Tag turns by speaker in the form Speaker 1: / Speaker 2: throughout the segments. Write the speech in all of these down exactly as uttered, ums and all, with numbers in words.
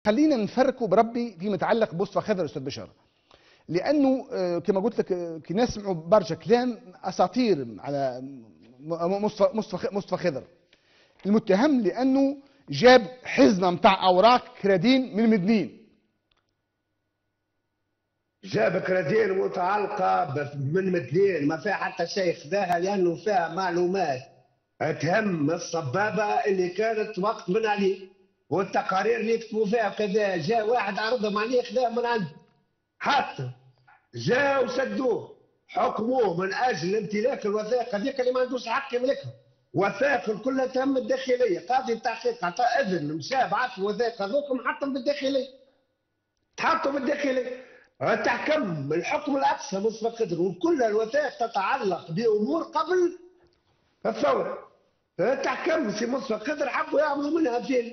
Speaker 1: خلينا نفرقوا بربي فيما يتعلق بمصطفى خضر استاذ بشار، لانه كما قلت لك كي نسمعوا برشا كلام اساطير على مصطفى مصطفى مصطفى خضر المتهم، لانه جاب حزمه نتاع اوراق كرادين من المدنيين.
Speaker 2: جاب كرادين متعلقه من مدنيين ما فيها حتى شيء، خذاها لانه فيها معلومات تهم الصبابه اللي كانت وقت من عليه، والتقارير اللي يكتبوا فيها كذا. جاء واحد عرضهم عليه خذاها من عنده، حتى جاء وسدوه حكموه من اجل امتلاك الوثائق هذيك اللي ما عندوش حق يملكها. وثائق كلها تهم الداخليه، قاضي التحقيق عطى اذن مشى بعث الوثائق هذوكم حطهم بالداخليه، تحطوا بالداخليه. تحكم الحكم الاقصى مصطفى خضر، وكل الوثائق تتعلق بامور قبل الثوره. تحكم سي مصطفى خضر حبوا يعملوا منها فيلم،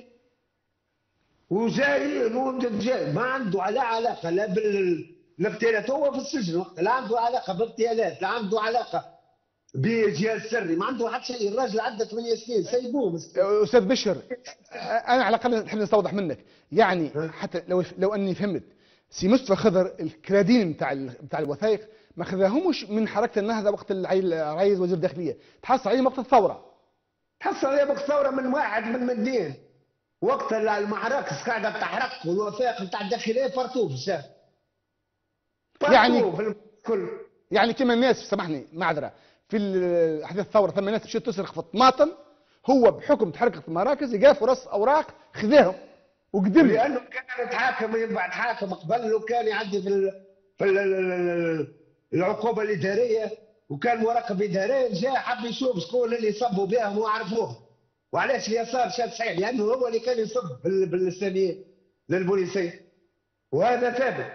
Speaker 2: وجايين جاي ما عنده لا علاقه لا بالاغتيالات، هو في السجن لا عنده علاقه باغتيالات، لا عنده علاقه بجهاز سري، ما عنده حتى شيء. الراجل عنده ثمانية سنين سيبوه.
Speaker 1: استاذ بشر انا على الاقل نحب نستوضح منك، يعني حتى لو لو اني فهمت سي مصطفى خضر الكرادين نتاع نتاع الوثائق ما خذاهمش من حركه النهضه وقت الرئيس وزير الداخليه، تحصل عليهم وقت الثوره.
Speaker 2: تحصل عليهم وقت الثوره من واحد من مدين، وقت المعركس قاعده تحرق والوثائق نتاع الداخليه فرطوه في الشارع.
Speaker 1: يعني
Speaker 2: في الكل
Speaker 1: يعني كما الناس سامحني معذره في احداث الثوره ثم ناس مشات تسرق في الطماطم، هو بحكم تحركت المراكز يقاف رص اوراق خذاهم وقدم،
Speaker 2: لانه كان يتحاكم ينبع تحاكم قبل، وكان يعدي في ال في ال العقوبه الاداريه، وكان مراقب اداري. جاء حب يشوف شكون اللي صبوا بهم وعرفوهم، وعلاش اليسار شاد صحيح، لانه هو اللي كان يصب بالاسلاميين للبوليسيه، وهذا ثابت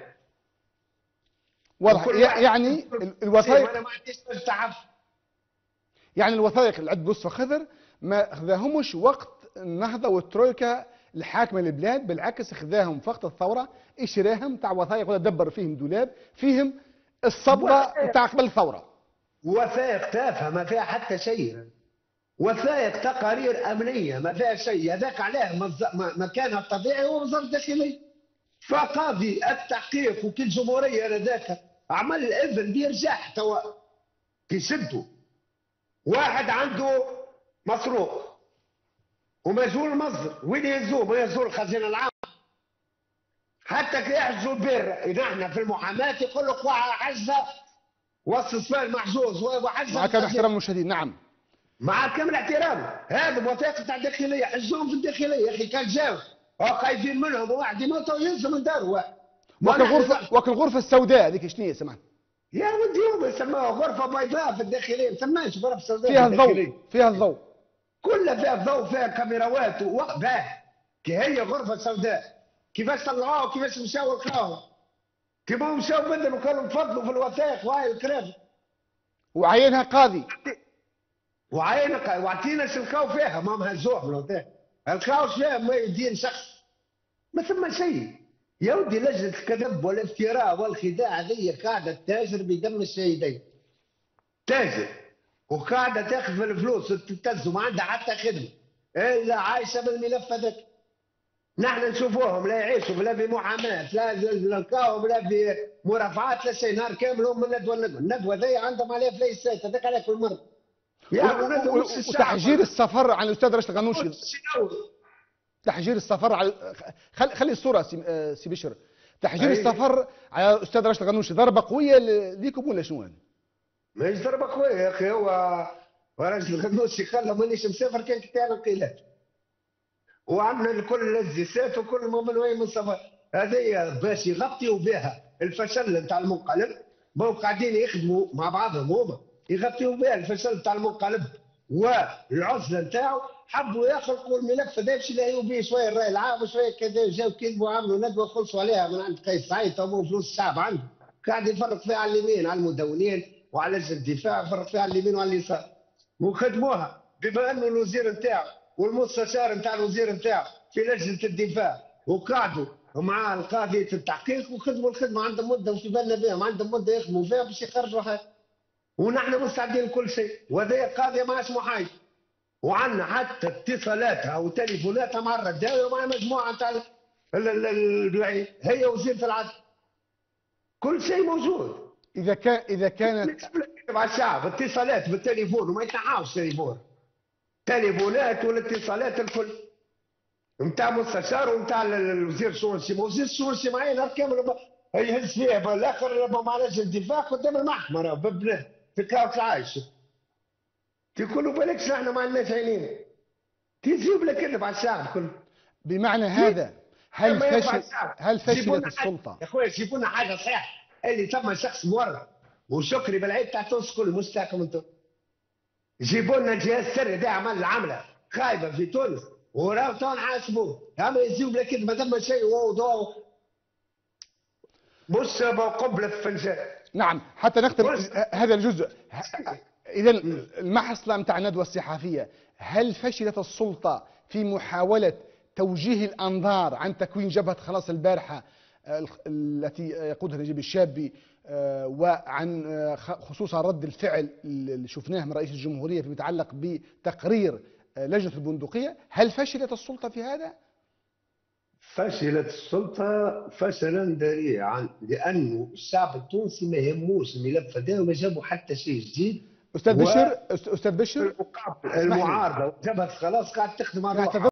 Speaker 1: واضح. يعني الوثائق
Speaker 2: انا ما عنديش تعرف،
Speaker 1: يعني الوثائق اللي عند مصطفى خضر ما خذاهمش وقت النهضه والترويكا الحاكمه البلاد، بالعكس خذاهم في وقت الثوره، اشراهم تاع وثائق ولا دبر فيهم دولاب فيهم الصبغه تاع قبل الثوره.
Speaker 2: وثائق تافهه ما فيها حتى شيء، وثائق تقارير امنيه ما فيها شيء. هذاك عليه مكانها الطبيعي هو وزاره الداخليه، فقاضي التحقيق وكل جمهوريه هذاك عمل الاذن بيرجع توا كيشدوا واحد عنده مسروق ومجهول المصدر، وين يهزوه؟ ما يهزوه الخزينه العامه. حتى كي يحجزوا البير نحن في المحاماه يقول لك واحد حجزه والصفان محجوز وحجزه.
Speaker 1: مع كامل احترام المشاهدين. نعم
Speaker 2: مع كامل احترام، هذا وثائق تاع الداخليه حجزوهم في الداخليه يا اخي، كان جاوا خايفين منهم وواحد يموت ويهزوا من داره.
Speaker 1: وكل الغرفه وكل الغرفه السوداء هذيك شنو هي سمعت؟
Speaker 2: يا ودي هم يسموها غرفه بيضاء في الداخليه، ما تسماش غرفه سوداء.
Speaker 1: فيها الضوء، فيها الضوء
Speaker 2: كلها فيها الضوء، فيها كاميراوات وباه. كي هي غرفه سوداء كيفاش طلعوها وكيفاش مشاو لقاوها؟ كيما مشاو بدلوا كانوا نفضلوا في الوثائق وهاي الكلام،
Speaker 1: وعينها قاضي
Speaker 2: وعينها وعطينا شلقاو فيها ما مهزوها من الوثائق، لقاوش فيها ما يدين شخص، ما ثم شيء. يا ودي لجنه الكذب والافتراء والخداع هذه قاعده تاجر بدم الشهيدين، تاجر وقاعده تاخذ الفلوس وتتز وما عندها حتى خدمه الا عايشه بالملف هذاك. نحن نشوفوهم لا يعيشوا لا بمحاماه لا نلقاوهم لا بمرافعات لا شيء، نهار كامل هم من ندوه الندوه، الندوه ذي عندهم عليها فليسات هذاك عليها كل مره.
Speaker 1: وتحجير السفر عن الاستاذ راشد الغنوشي، تحجير السفر على خلي خلي الصوره سي, سي بشر، تحجير أيه. السفر على الاستاذ راشد الغنوشي ضربه قويه ليكم ولا شنو؟
Speaker 2: ماهيش ضربه قويه يا اخي، هو راشد الغنوشي خلى مانيش مسافر كان كتاب انقلاب، وعمل كل الزيسات وكل ما من وين من سفر هذه باش يغطيوا بها الفشل نتاع المنقلب. بقوا قاعدين يخدموا مع بعضهم هما يغطيوا بها الفشل نتاع المنقلب والعزله نتاعو. حبوا يخلقوا الملف هذا باش يلاهيوا به شويه الراي العام وشويه كذا، جاوا كذبوا عملوا ندوه خلصوا عليها من عند قيس سعيد، هو فلوس الشعب عنده قاعد يفرق فيها على اليمين على المدونين وعلى لجنه الدفاع، يفرق فيها على اليمين وعلى اليسار وخدموها. بما انه الوزير نتاعو والمستشار نتاع الوزير نتاعو في لجنه الدفاع وقعدوا مع القاضية التحقيق وخدموا الخدمه عندهم مده وفي بالنا بهم عندهم مده يخدموا فيها باش يخرجوا حاجه، ونحن مستعدين لكل شيء. وهذه قاضيه ماهاش محايد، وعندنا حتى اتصالاتها وتليفوناتها مع الرداوي ومع مجموعه نتاع ال- ال- البلعي، هي وزيره العدل، كل شيء موجود.
Speaker 1: اذا كان اذا كانت
Speaker 2: مع الشعب اتصالات بالتليفون وما يتنحاوش تليفون، تليفونات والاتصالات الكل نتاع مستشار ونتاع الوزير الشؤون الاجتماعيه، وزير الشؤون الاجتماعيه نهار كامل يهز فيها بالاخر ما معناش انتفاع قدام المحكمه راه ببنان في كاوك العايش. تقولوا بالكش احنا ما عندناش عينين، تجيب لك كذب على الشعب كله.
Speaker 1: بمعنى هذا هل
Speaker 2: ما ينفع
Speaker 1: فشل
Speaker 2: الشعب.
Speaker 1: هل
Speaker 2: جيبوا
Speaker 1: فشلت
Speaker 2: لنا حاجة-
Speaker 1: السلطه؟
Speaker 2: يا اخويا جيبوا لنا حاجه صحيح اللي ثم شخص مورط وشكري بالعيد تاع تونس كل مش تاعكم انتم. جيبوا لنا جهاز سري ده عمل العمله خايبه في تونس وراه تو نحاسبوه، اما يجيب لك كذا ما ثم شيء وضوء مش قنبله في فنجان.
Speaker 1: نعم، حتى نختم
Speaker 2: بص.
Speaker 1: هذا الجزء. اذا المحصله نتاع الندوه الصحفيه، هل فشلت السلطه في محاوله توجيه الانظار عن تكوين جبهه خلاص البارحه آه، التي يقودها نجيب الشابي، آه، وعن آه، خصوصا رد الفعل اللي شفناه من رئيس الجمهوريه فيما يتعلق بتقرير آه، لجنه البندقيه؟ هل فشلت السلطه في هذا؟
Speaker 2: فشلت السلطة فشلا ذريعا لأنه الشعب التونسي ما يهموش الملف هذا وما جابوا حتى شيء جديد.
Speaker 1: استاذ بشر استاذ بشر
Speaker 2: المعارضة جبهة خلاص قاعد تخدم على روحها.